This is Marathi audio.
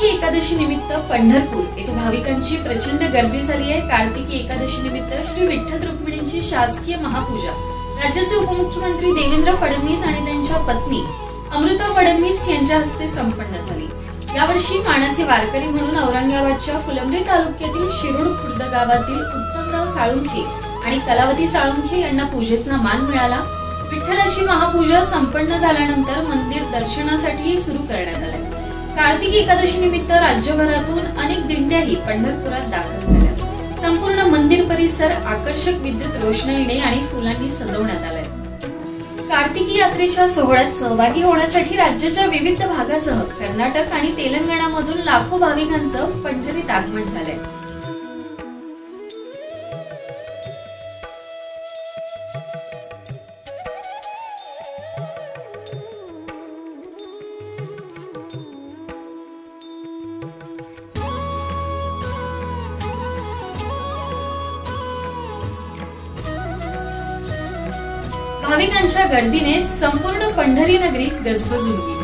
कार्तिकी एकादशी निमित्त पंढरपूर येथे भाविकांची प्रचंड गर्दी झाली आहे। कार्तिकी एकादशी निमित्त श्री विठ्ठल रुक्मिणींची शासकीय महापूजा राज्याचे उपमुख्यमंत्री देवेंद्र फडणवीस आणि त्यांच्या पत्नी अमृता फडणवीस यांच्या हस्ते संपन्न झाली। यावर्षी मानाचे वारकरी म्हणून औरंगाबादच्या फुलंब्री तालुक्यातील शिरोड खुर्द गावातील उत्तमराव साळुंखे आणि कलावती साळुंखे यांना पूजेचा मान मिळाला। विठ्ठलाची महापूजा संपन्न झाल्यानंतर मंदिर दर्शनासाठी सुरू करण्यात आले। कार्तिकी एकादशी निमित्त राज्यभरातून अनेक दिंड्याही पंढरपुरात दाखल झाल्या। संपूर्ण मंदिर परिसर आकर्षक विद्युत रोषणाईने आणि फुलांनी सजवण्यात आलाय। कार्तिकी यात्रेच्या सोहळ्यात सहभागी होण्यासाठी राज्याच्या विविध भागासह कर्नाटक आणि तेलंगणामधून लाखो भाविकांचं पंढरीत आगमन झालंय। भाविकांच्या गर्दीने संपूर्ण पंढरी नगरी गजबजून गेली।